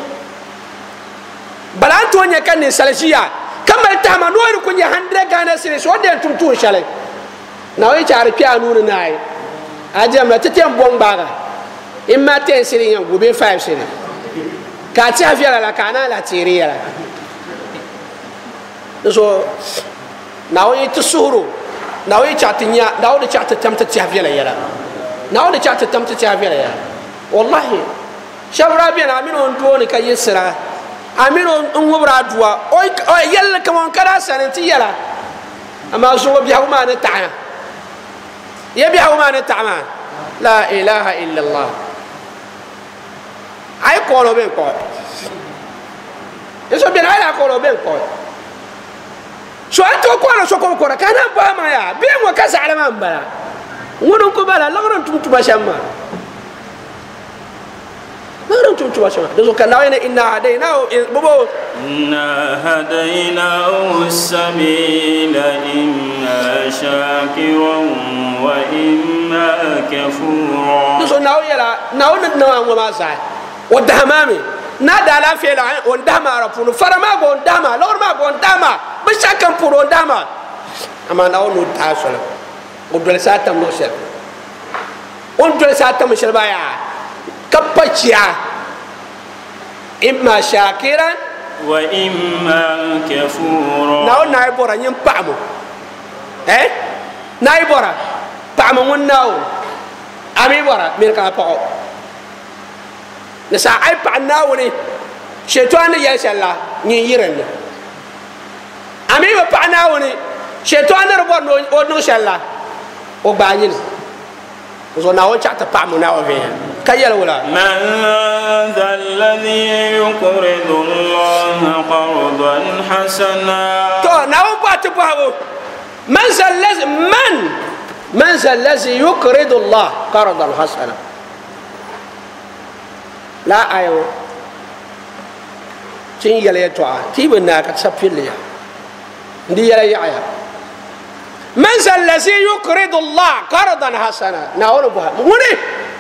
balan to nya kan ni salasiya kamal tama no ir ko nya hundred gana sire so de tum tu shale na o char pi anunu nai ajam la tetem bong baga imma ten sire nya gobe five sire ka chafi ala kana la tiriya so now it suru now it chatinya now the chat attempt to chafi la yara now the chat attempt to chafi la yara wallahi shabra bi na min on do ni kay sira amin on wobra duwa o yalla kam on kara sanati yara ama so bi hawma na ta'ana ya bi hawma na ta'ama la ilaha illa allah ay ko lo ben ko eso bi na ko lo ben ko so anto ko na so ko ko kana ba ma ya be mo ka sala ma mbala ngono ko bala la ngono tum tuma shamma ngono tum tuma shamma do ka nawena inna hadaina bobo inna hadaina as-sabila imma shakiran wa imma kafura do so naw yala naw na naw ma sa o damami na da la fe la on dama rapunu farama go on dama lor ma go on dama ba chakan pour on dama ama na on ta sala o dole sa tam no sel on dole sa tam sel ba ya kapachia imma shakiran wa imma kafura na on na bora nyim pamo eh na bora pamo won naw ami bora mir ka pa nasa ay pa nawni shaytan ya shalla ni yiran ami ba pa nawni shaytan ro bon o no shalla o bayin zo nawo chata pa mo nawo ve kayal wala man dhal ladhi yuqridu allaha qardan hasana to nawo ba to bawo man zal ladhi man man zal ladhi yuqridu allah qardan hasana la ayo tin yale to a ti bana ka sapile ya ndi yale ya ya man zal ladhi yuqridu allah qardan hasana na wala ba muni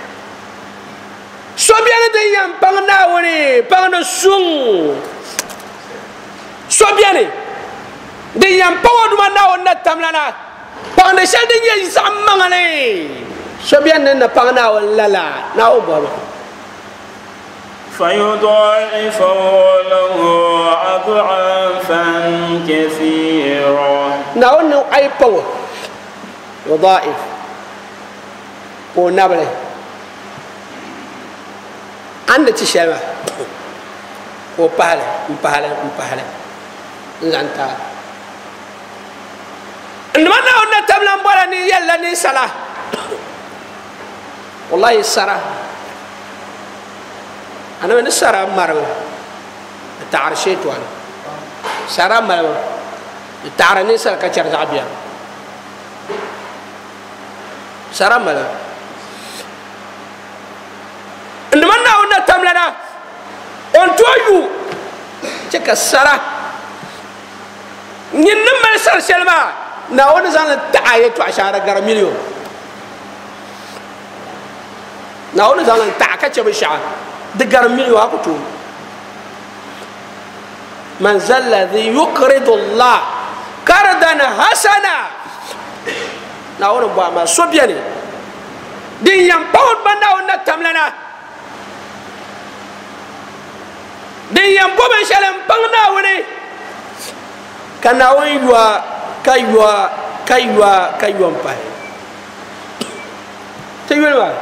so bien de yam pangna woni pangna sung so bien de yam pawodu na wonna tamlana pangna shal de yi zamangale so bien na pangna wala la na o ba فيضاعفه له أضعافا كثيرة نحن أي بو يضاعف ونبله عند تشيله وبهله وبهله وبهله لانتا إنما نحن تملم بلاني يلا نسلا والله السرا أنا من السرا مرة تعرشيت وانا سرا مرة تعرني سرا كشر زعبيا سرا مرة إنما نحن تملنا أنتويو تك السرا نينما السرا سلما نحن زان تعايت عشرة غير مليون نحن زان تعكش بشعة دقر مليو هاكتو من ذا الذي يقرض الله قرضا حسنا ناول بما سوبياني دي يمبون بنا ونتم لنا دي يمبون شلم بنا وني كناوي يوا كايوا كايوا كايوا مباي تيوي ما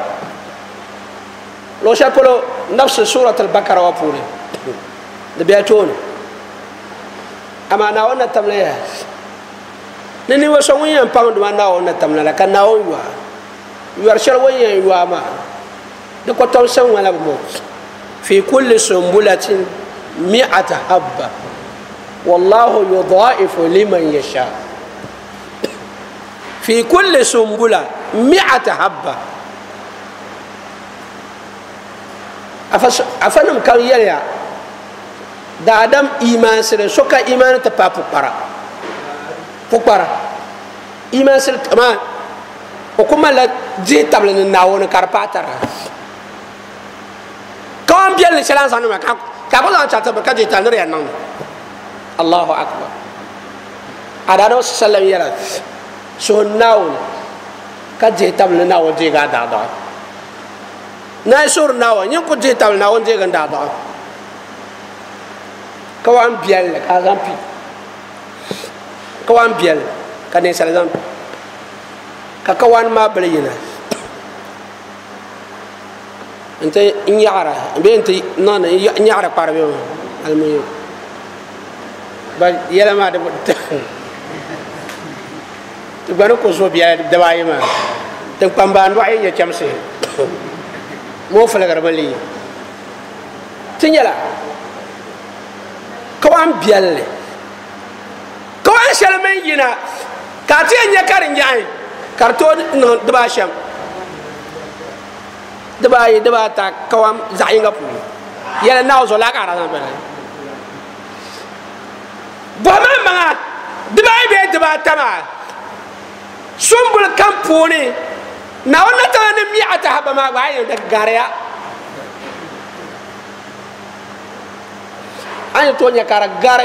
لو شاكلو نفس سورة البقرة وفوري دبياتون أما أنا وانا تمليها نني وسوين ينبغي دوا أنا وانا تمليها كان ناوي يوا يرشل وين يوا ما دكتور سوين ولا بمو في كل سنبلة مئة حبة والله يضاعف لمن يشاء في كل سنبلة مئة حبة أفنم كان يليا دا أدم إيمان سر سوكا إيمان تبا فقرا فقرا إيمان سر كمان وكما لا جي تبلن الناون كارباتر كم بيل سلام سانو ما كابو لا تشاتب كجي تانر يا نان الله أكبر أدانو سلام يلا سو ناون كجي تبلن ناون جي غادا دا na sur nawa nyen ko je tal nawa je ganda da ka wan biel ka zampi ka wan biel ka ne sala zampi ka ka wan ma balina ente inyara be ente non inyara par be almuyo ba yela ma de to bano ko so biya de bayima te pamba ndo ay ya chamse mo fala garbali tinyala kawan bialle kawan shalmen yina ka ti nya karin jai karto no deba sham deba yi deba ta kawan zainga pu yala naw zo la kara na bela bama manga deba be deba tama sumbul kampuni na wala ta ne mi ata haba ma ba yin da gariya an to nya kara gare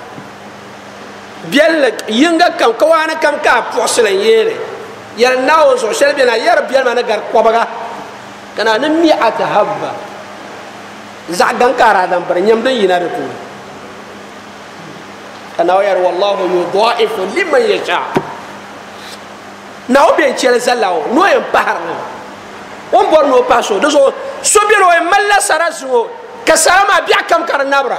biel yinga kam ko wana kam ka poslen yere yar nawo so shelbe na yar biel ma na gar ko baga kana ne mi ata haba za dan kara dan bar nyam dan yina da to kana yar wallahu yudha'ifu liman yasha na o bien chele zalao no en parle on bor no paso do so so bien o malla sarazo kasama bi akam karnabra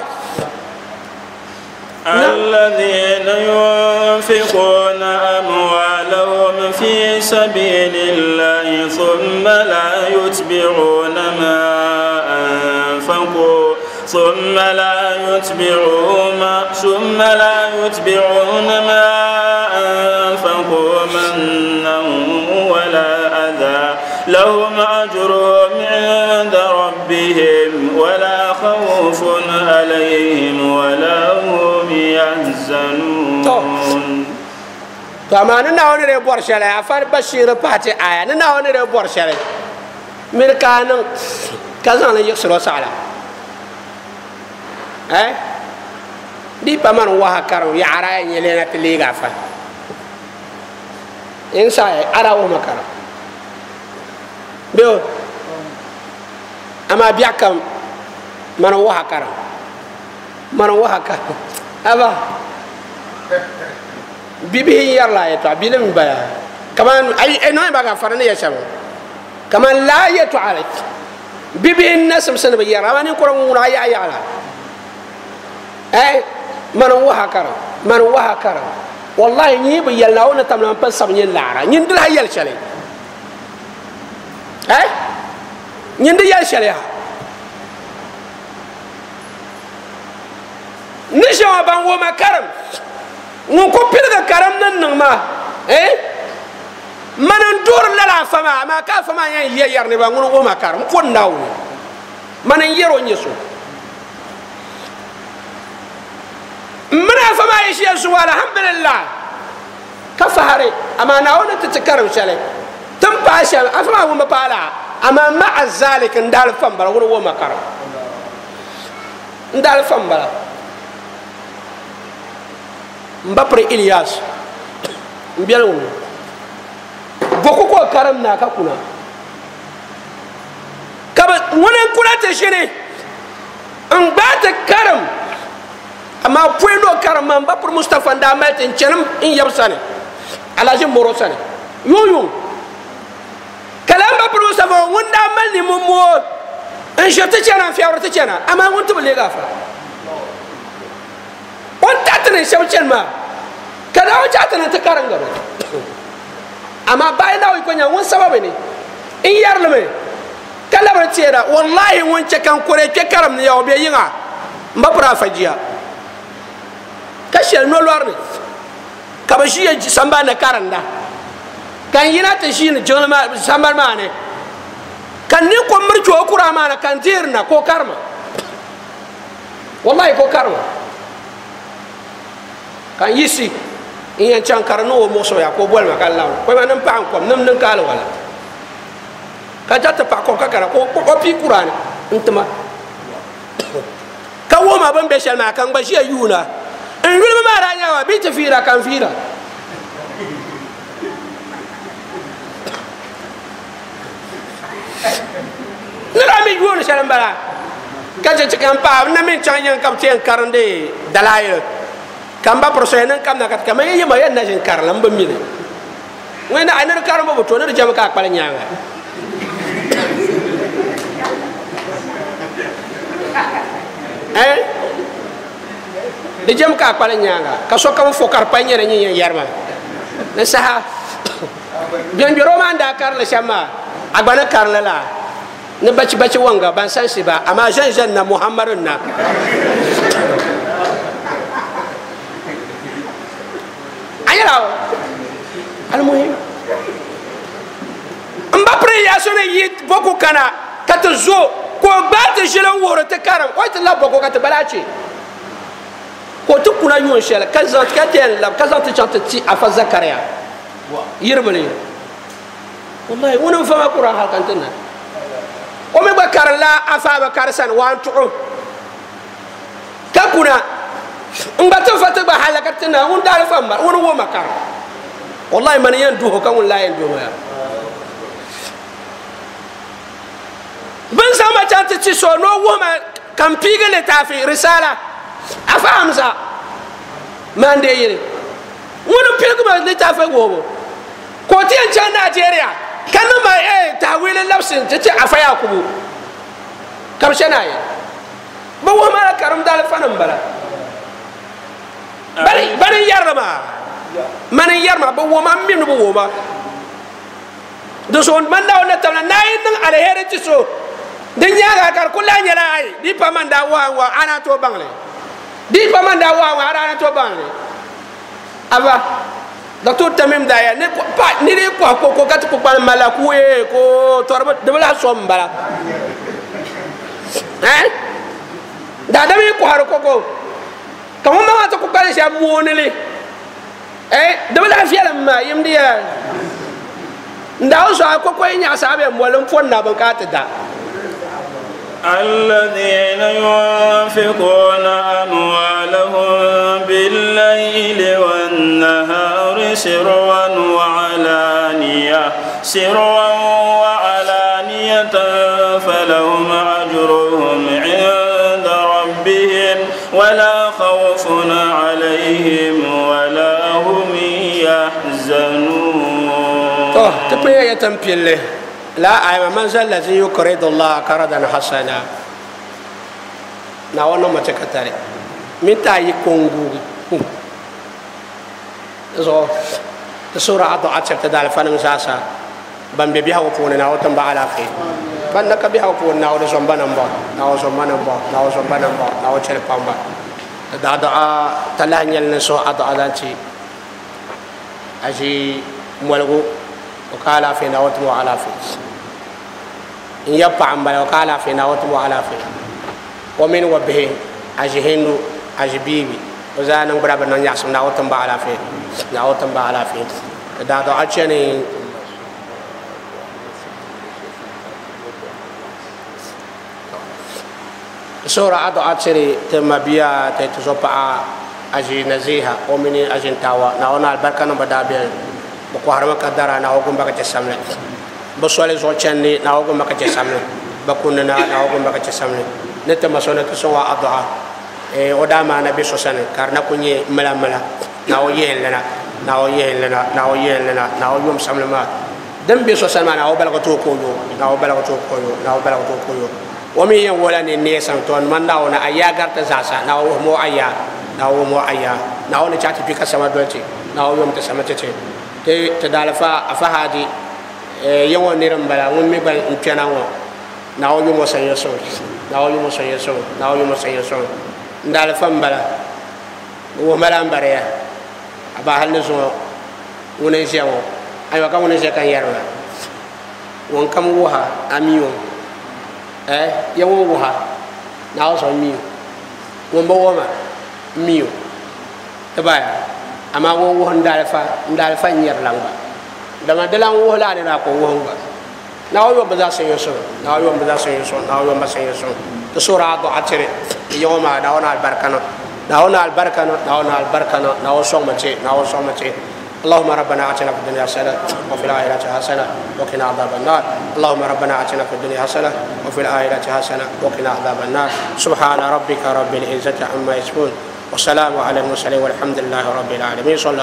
الذين ينفقون أموالهم في سبيل الله ثم لا يتبعون ما أنفقوا ثم لا يتبعون ثم لا يتبعون ما أنفقوا منا ولا أذى لهم أجرهم عند ربهم ولا خوف عليهم ولا هم يحزنون. فما نناوني ربور شلي أفر بشير باتي آية نناوني ربور شلي ملكان كذا يكسر وسعلا eh di paman waha karo ya ara nyelena tiliga fa insa ara wo makara do ama biakam man waha karo man waha ka aba bibi yarla ya ta bilim baya kaman ay no baga farane ya shaba kaman la yatu alak bibi nasam sanaba yara wani ko ngura ya ya ala eh man waha kara man waha kara wallahi ni bi yalla wona tamna pa sam ni lara ni ndil hayal chale eh ni ndil yal chale ha ni jawa ban wo makaram ngun ko pilga karam nan nan ma eh man ndur la la fama ma ka fama yan yeyar ne ba ngun wo makaram ko ndaw man yero nyeso mena fama yeshiya su alhamdulillah kafahare ama na wona titkaram shale tam pasha afama wo mapala ama ma azalik ndal fambara wo wo makara ndal fambara mbapre Ilyas mbiel wo boko ko karam na ka kuna kaba wona kula te shine an bata karam ama pueno karama mba pour Mustafa Ndamal ten chenam in yabsane alaji morosane yoyo kalamba pour Mustafa wanda mal ni momo en jete chana fi awrata chana ama wonto be lega fa on tatane shaw chenma kada o tatane ta karanga ama bayna o ko nya won sababe ni in yarleme kala ba tira wallahi won ce kan kore ke karam ne yawo be yinga mbapra fajiya kashel no lorne ka ba shi samba na karanda kan yina ta shi ne jona sambar mane kan ni ko murci o kura mana kan tirna ko karma wallahi ko karma kan yisi in yan can karno mo so ya ko bol ma kan lawo ko man pa ko nam nan kala wala ka jatta pa ko ka kara ko ko pi qur'an intuma ka wo ma ban be shel ma kan ba shi yuna in wilma ma ra nyawa bi ta fira kan fira nira mi yuna shel mbala ka je kan pa na min chan yan kam tien karande dalaye kamba prosenan kam na kat kam yema yan na jin karlam ba mi ne ngena anar karam ba to na jam ka kpal nyaanga eh de jam ka kpal nyaanga ka so kam fo kar pa nyere nyi yarma na saha bien joro man da kar la shama agbana kar la la ne bachi bachi wanga ban san siba ama jan jan na muhammadun na ayalaw almuhim amba priya sone yit boku kana kata zo ko gbate jelan woro te karam o te la boko kata balachi ko to kuna yon shela kaza ka ten la kaza te chante ti afa zakaria yirbali wallahi wona fama qur'an hal kantena o me bakar la afa bakar san wan tu ka kuna ngbato fata ba halakatna un dal famba un wo makar wallahi man yandu ho kan la yandu ya ban sama chante ci so no wo ma kan pigale tafi risala afa hamza mande yire un pigma le tafi wo ko ti en chan Nigeria kan ma e tawile lapsin ci afa yakubu kam shanaye ba wo ma karam dal fanam bala bari bari yarma man yarma ba wo ma min bo wo ma do so man daw na tamna nay nang ala here ci so de nyaaga kar ko la nyala ay di pa man da wa wa ana to bangle di pa man da wa wa ana to bangle aba docteur tamim da ya ne ko pa ni ne ko ko ko gat ko pa mala ku e ko torba de la sombala eh da da mi ko har ko ko kamo ma to ko kale sha monele eh de la fiala ma yimdi ya ndaw so ko ko nya sabe molum fonna ban ka ta da الذين ينفقون أموالهم بالليل والنهار سرا وعلانية سرا وعلانية فلهم أجرهم عند ربهم ولا خوف عليهم ولا هم يحزنون. طه تبقى يتنبيه لا أي من ذا الذي يقرض الله قرضا حسنا ناونا ما تكتري من تاي كونغو زو سورة عدو عشر تدال فنم ساسا بام بيها وفون ناو تنبع على خير بان نك بيها وفون ناو زنبان امبا ناو زنبان امبا ناو زنبان امبا ناو شرب امبا دا دعاء تلاه نيل نسو عدو عدانتي أجي مولغو وقال في نوت وعلى في إن يبقى عم بلا وقال في نوت وعلى في ومن وبه أجهندو أجبيبي وزانا برابر نياس نوت وعلى في نوت وعلى في دا دا أجني سورة عدو أجري تمبيا تتزوبا أجي نزيها ومن أجن تاوا نونا البركة نبدأ bako harama kadara na ogo mbaka jasamne bo sole zo channi na ogo mbaka jasamne bakunna na ogo mbaka jasamne neta masona to so wa adha e oda ma na be so sane karna kunye mala mala na o yelena na o yelena na o yelena na o yum samle ma dem be so sane na o balago to ko yo na o balago to ko yo na o balago to ko yo o mi yen wala ni ne sam ton man na ona aya garta sasa na o mo aya na o mo aya na o ne chati pika sama dolce na o yum ta sama tete te te dalafa afa hadi e yawon niran bala won mi bal in tana wo na o yumo san yeso na o yumo san yeso na o yumo san yeso ndal fam bala wo mala mbare ya aba hal ne so wonen siamo ayo kam wonen se kan yarna won kam wo ha amiyo eh ya wo wo ha na o so miyo won bo wo ma miyo tabaya ama wo wo ndal fa ndal fa nyar lamba dama dalan wo la ne na ko wo ba na o yo baza sen yeso na o yo baza sen yeso na o yo ma sen yeso to sura do atere yoma na ona albarkano na ona albarkano na ona albarkano na o so mace na o so mace اللهم ربنا آتنا في الدنيا حسنة وفي الآخرة حسنة وقنا عذاب النار اللهم ربنا آتنا في الدنيا حسنة وفي الآخرة حسنة وقنا عذاب النار سبحان ربك رب العزة عما يصفون وسلام على المرسلين والحمد لله رب العالمين.